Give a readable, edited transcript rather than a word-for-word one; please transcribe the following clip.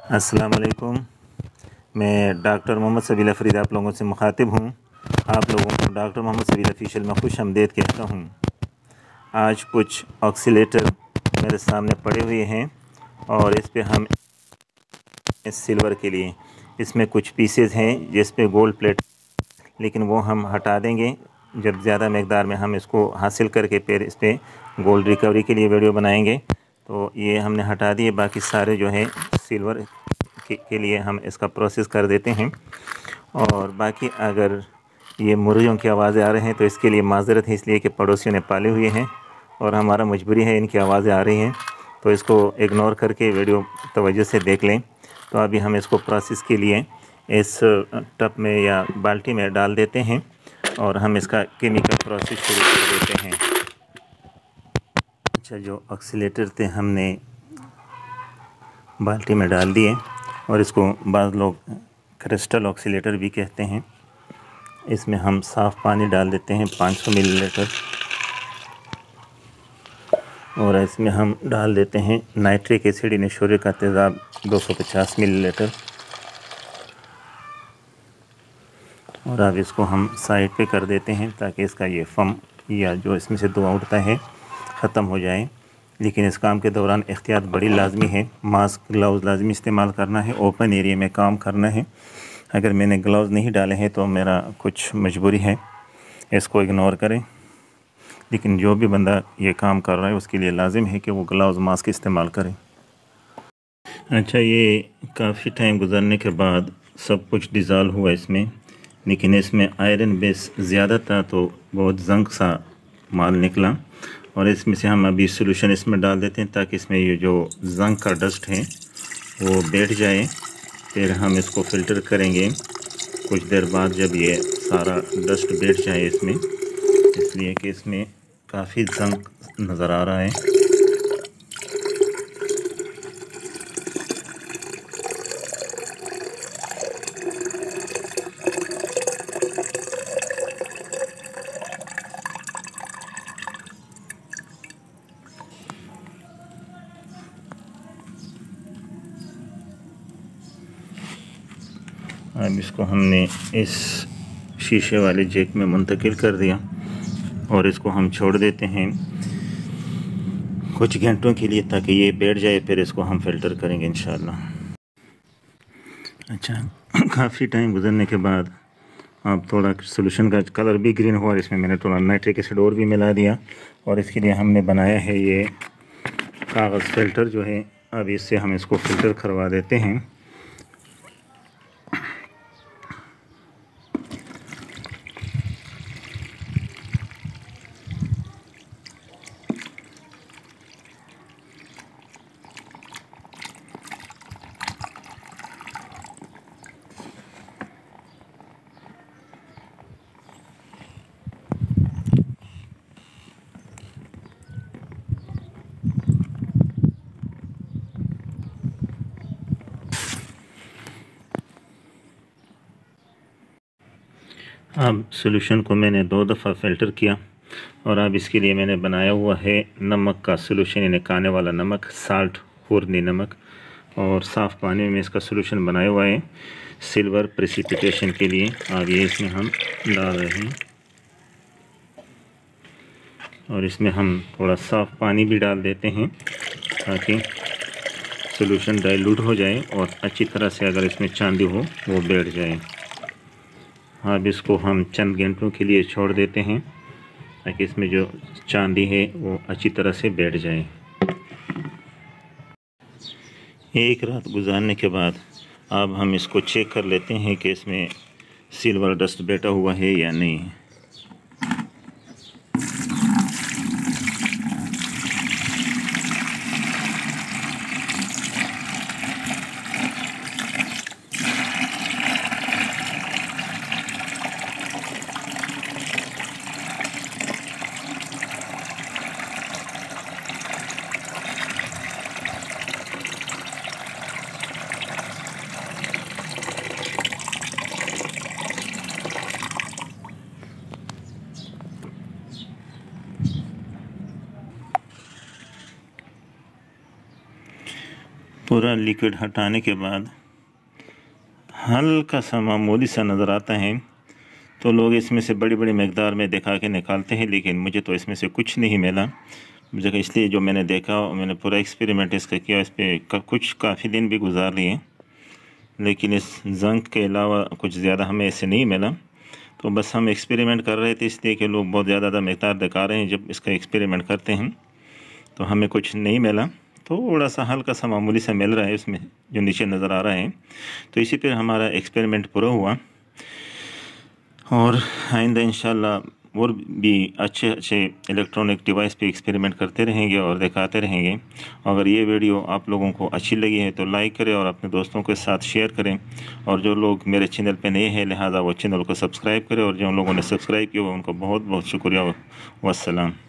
अस्सलाम वालेकुम। मैं डॉक्टर मोहम्मद सबील फरीद आप लोगों से मुखातिब हूँ। आप लोगों को डॉक्टर मोहम्मद सबील ऑफिशियल में खुश आमदीद कहता हूँ। आज कुछ ऑक्सीलेटर मेरे सामने पड़े हुए हैं और इस पे हम सिल्वर के लिए इसमें कुछ पीसेस हैं जिस पे गोल्ड प्लेट, लेकिन वो हम हटा देंगे जब ज़्यादा मकदार में हम इसको हासिल करके फिर इस पर गोल्ड रिकवरी के लिए वीडियो बनाएंगे। तो ये हमने हटा दिए, बाकी सारे जो है सिल्वर के लिए हम इसका प्रोसेस कर देते हैं। और बाकी अगर ये मुर्गियों की आवाज़ें आ रही हैं तो इसके लिए माज़रत है, इसलिए कि पड़ोसियों ने पाले हुए हैं और हमारा मजबूरी है, इनकी आवाज़ें आ रही हैं तो इसको इग्नोर करके वीडियो तवज्जो से देख लें। तो अभी हम इसको प्रोसेस के लिए इस टब में या बाल्टी में डाल देते हैं और हम इसका केमिकल प्रोसेस शुरू कर देते हैं। अच्छा, जो ऑक्सीलेटर थे हमने बाल्टी में डाल दिए और इसको बाज़ लोग क्रिस्टल ऑक्सीलेटर भी कहते हैं। इसमें हम साफ़ पानी डाल देते हैं 500 मिलीलीटर और इसमें हम डाल देते हैं नाइट्रिक एसिड इनशोरिक का तेज़ाब 250 मिलीलीटर। और अब इसको हम साइड पे कर देते हैं ताकि इसका ये फम या जो इसमें से धुआं उठता है ख़त्म हो जाए। लेकिन इस काम के दौरान एहतियात बड़ी लाजमी है। मास्क, ग्लव्स लाजमी इस्तेमाल करना है। ओपन एरिया में काम करना है। अगर मैंने ग्लव्स नहीं डाले हैं तो मेरा कुछ मजबूरी है, इसको इग्नोर करें। लेकिन जो भी बंदा ये काम कर रहा है उसके लिए लाजिम है कि वो ग्लव्स, मास्क इस्तेमाल करें। अच्छा, ये काफ़ी टाइम गुजरने के बाद सब कुछ डिज़ाल्व हुआ इसमें, लेकिन इसमें आयरन बेस ज़्यादा था तो बहुत जंग सा माल निकला। और इसमें से हम अभी सोल्यूशन इसमें डाल देते हैं ताकि इसमें ये जो जंग का डस्ट है वो बैठ जाए। फिर हम इसको फ़िल्टर करेंगे कुछ देर बाद जब ये सारा डस्ट बैठ जाए इसमें, इसलिए कि इसमें काफ़ी जंग नज़र आ रहा है। अब इसको हमने इस शीशे वाले जैक में मुंतकिल कर दिया और इसको हम छोड़ देते हैं कुछ घंटों के लिए ताकि ये बैठ जाए। फिर इसको हम फ़िल्टर करेंगे इंशाल्लाह। अच्छा, काफ़ी टाइम गुजरने के बाद अब थोड़ा सोल्यूशन का कलर भी ग्रीन हुआ। इसमें मैंने थोड़ा नाइट्रिक एसिड और भी मिला दिया और इसके लिए हमने बनाया है ये कागज़ फ़िल्टर जो है। अब इससे हम इसको फ़िल्टर करवा देते हैं। अब सॉल्यूशन को मैंने 2 दफ़ा फ़िल्टर किया और अब इसके लिए मैंने बनाया हुआ है नमक का सॉल्यूशन, यानी खाने वाला नमक, साल्ट, खूरनी नमक। और साफ़ पानी में इसका सॉल्यूशन बनाया हुआ है सिल्वर प्रेसिपिटेशन के लिए। अब ये इसमें हम डाल रहे हैं और इसमें हम थोड़ा साफ़ पानी भी डाल देते हैं ताकि सॉल्यूशन डाइल्यूट हो जाए और अच्छी तरह से अगर इसमें चांदी हो वो बैठ जाए। अब इसको हम चंद घंटों के लिए छोड़ देते हैं ताकि इसमें जो चांदी है वो अच्छी तरह से बैठ जाए। एक रात गुजारने के बाद अब हम इसको चेक कर लेते हैं कि इसमें सिल्वर डस्ट बैठा हुआ है या नहीं। पूरा लिक्विड हटाने के बाद हल्का सा मामूली सा नज़र आता है। तो लोग इसमें से बड़ी बड़ी मकदार में दिखा के निकालते हैं, लेकिन मुझे तो इसमें से कुछ नहीं मिला मुझे, इसलिए जो मैंने देखा मैंने पूरा एक्सपेरिमेंट इसका किया। इस पर कुछ काफ़ी दिन भी गुजार लिए, लेकिन इस जंक के अलावा कुछ ज़्यादा हमें इससे नहीं मिला। तो बस हम एक्सपेरिमेंट कर रहे थे, इसलिए कि लोग बहुत ज़्यादा मकदार दिखा रहे हैं। जब इसका एक्सपेरिमेंट करते हैं तो हमें कुछ नहीं मिला, थोड़ा सा हल्का सा मामूली सा मिल रहा है उसमें जो नीचे नज़र आ रहा है। तो इसी पर हमारा एक्सपेरिमेंट पूरा हुआ, और आइंदा इंशाल्लाह और भी अच्छे अच्छे इलेक्ट्रॉनिक डिवाइस पे एक्सपेरिमेंट करते रहेंगे और दिखाते रहेंगे। अगर ये वीडियो आप लोगों को अच्छी लगी है तो लाइक करें और अपने दोस्तों के साथ शेयर करें। और जो लोग मेरे चैनल पे नए हैं लिहाजा वो चैनल को सब्सक्राइब करें, और जो लोगों ने सब्सक्राइब किया उनको बहुत बहुत शुक्रिया। वस्सलाम।